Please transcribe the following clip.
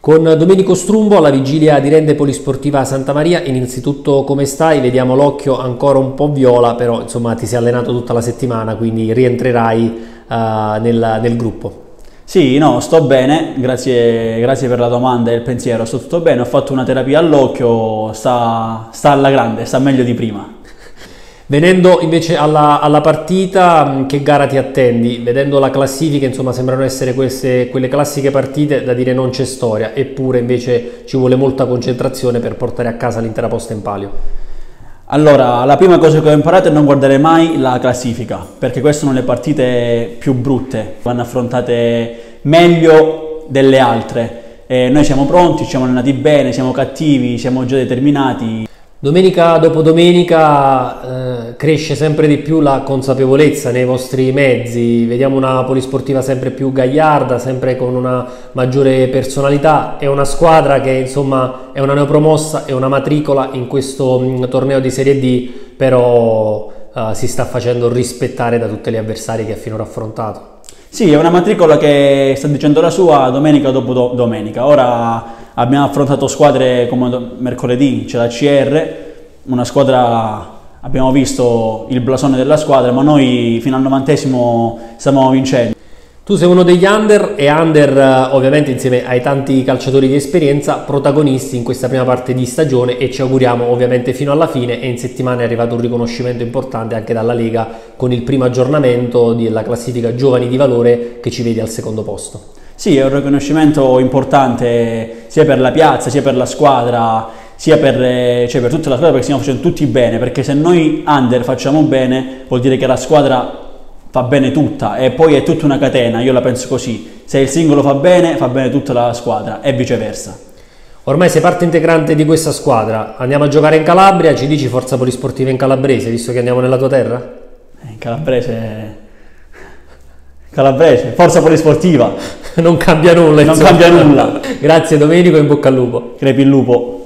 Con Domenico Strumbo alla vigilia di Rende Polisportiva Santa Maria. Innanzitutto come stai? Vediamo l'occhio ancora un po' viola, però insomma ti sei allenato tutta la settimana, quindi rientrerai nel gruppo. Sì, no, sto bene, grazie per la domanda e il pensiero, sto tutto bene, ho fatto una terapia all'occhio, sta alla grande, sta meglio di prima. Venendo invece alla partita, che gara ti attendi? Vedendo la classifica, insomma, sembrano essere quelle classiche partite da dire non c'è storia, eppure invece ci vuole molta concentrazione per portare a casa l'intera posta in palio. Allora, la prima cosa che ho imparato è non guardare mai la classifica, perché queste sono le partite più brutte, vanno affrontate meglio delle altre. Noi siamo pronti, ci siamo allenati bene, siamo cattivi, siamo già determinati. Domenica dopo domenica cresce sempre di più la consapevolezza nei vostri mezzi, vediamo una polisportiva sempre più gagliarda, sempre con una maggiore personalità, è una squadra che insomma è una neopromossa, è una matricola in questo torneo di Serie D, però si sta facendo rispettare da tutte le avversarie che ha finora affrontato. Sì, è una matricola che sta dicendo la sua domenica dopo domenica. Ora abbiamo affrontato squadre come mercoledì, c'è la CR, una squadra, abbiamo visto il blasone della squadra, ma noi fino al 90esimo stiamo vincendo. Tu sei uno degli under e under ovviamente insieme ai tanti calciatori di esperienza, protagonisti in questa prima parte di stagione, e ci auguriamo ovviamente fino alla fine, e in settimana è arrivato un riconoscimento importante anche dalla Lega con il primo aggiornamento della classifica Giovani di Valore che ci vede al secondo posto. Sì, è un riconoscimento importante sia per la piazza, sia per la squadra, sia per tutta la squadra, perché stiamo facendo tutti bene, perché se noi under facciamo bene vuol dire che la squadra fa bene tutta, e poi è tutta una catena, io la penso così: se il singolo fa bene tutta la squadra e viceversa. Ormai sei parte integrante di questa squadra, andiamo a giocare in Calabria, ci dici forza polisportiva in calabrese, visto che andiamo nella tua terra? In calabrese, forza polisportiva. Non cambia nulla. Non cambia nulla. Grazie Domenico, in bocca al lupo. Crepi il lupo.